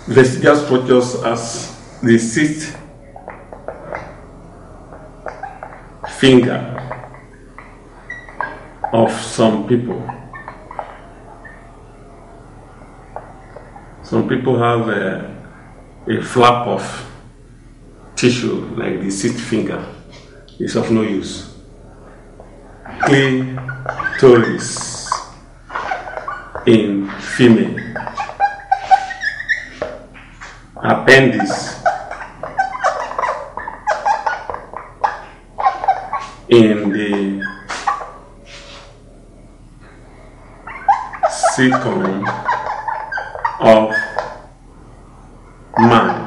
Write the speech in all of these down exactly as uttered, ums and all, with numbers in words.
vestigial structures as the sixth finger of some people. Some people have a, a flap of tissue like the sixth finger. It's of no use. Clitoris in female. Appendix in the cecum of man.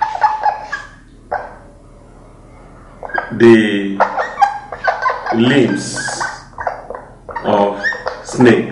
The limbs of snake,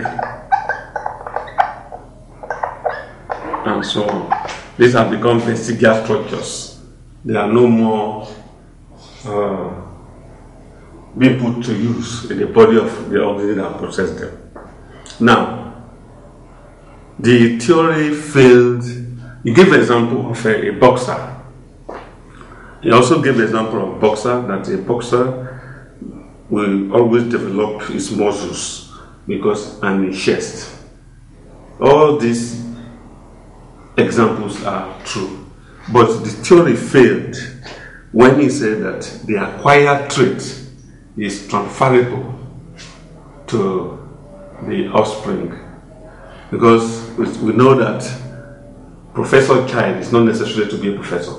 and so on. These have become vestigial structures. They are no more uh, being put to use in the body of the organism that possessed them. Now, the theory failed. He gave an example of a, a boxer. He also gave an example of a boxer, that a boxer will always develop his muscles because and his chest. All these examples are true, but the theory failed when he said that the acquired trait is transferable to the offspring, because we know that professor child is not necessary to be a professor.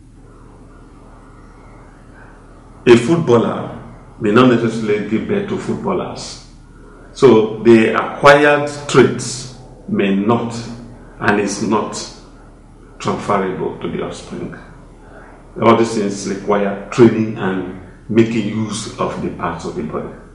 A footballer may not necessarily give birth to footballers. So the acquired traits may not and is not transferable to the offspring. All these things require training and making use of the parts of the body.